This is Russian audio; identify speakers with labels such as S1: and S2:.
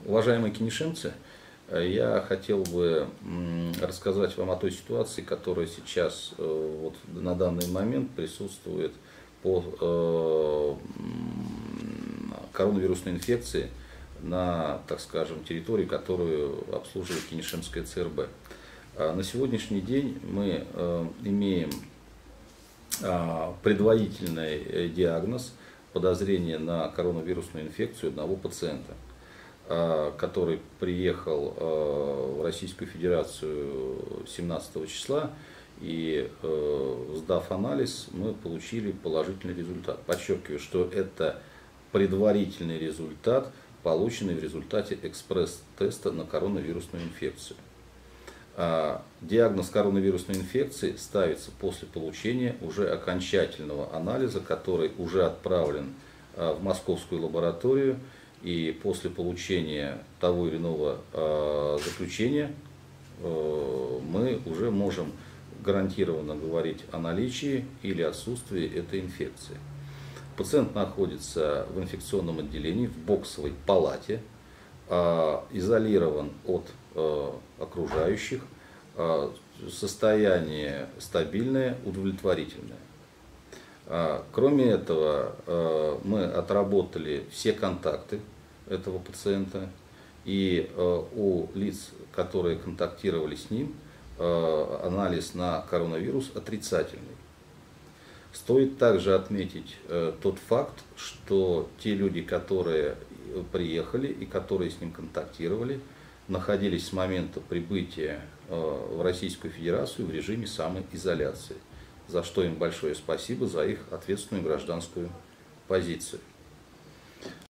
S1: Уважаемые кинешемцы, я хотел бы рассказать вам о той ситуации, которая сейчас вот, на данный момент присутствует по коронавирусной инфекции на, так скажем, территории, которую обслуживает Кинешемская ЦРБ. На сегодняшний день мы имеем предварительный диагноз подозрения на коронавирусную инфекцию одного пациента, который приехал в Российскую Федерацию 17 числа, и сдав анализ, мы получили положительный результат. Подчеркиваю, что это предварительный результат, полученный в результате экспресс-теста на коронавирусную инфекцию. Диагноз коронавирусной инфекции ставится после получения уже окончательного анализа, который уже отправлен в московскую лабораторию, и после получения того или иного заключения мы уже можем гарантированно говорить о наличии или отсутствии этой инфекции. Пациент находится в инфекционном отделении, в боксовой палате, изолирован от окружающих, состояние стабильное, удовлетворительное. Кроме этого, мы отработали все контакты этого пациента, и у лиц, которые контактировали с ним, анализ на коронавирус отрицательный. Стоит также отметить тот факт, что те люди, которые приехали и которые с ним контактировали, находились с момента прибытия в Российскую Федерацию в режиме самоизоляции, за что им большое спасибо за их ответственную гражданскую позицию.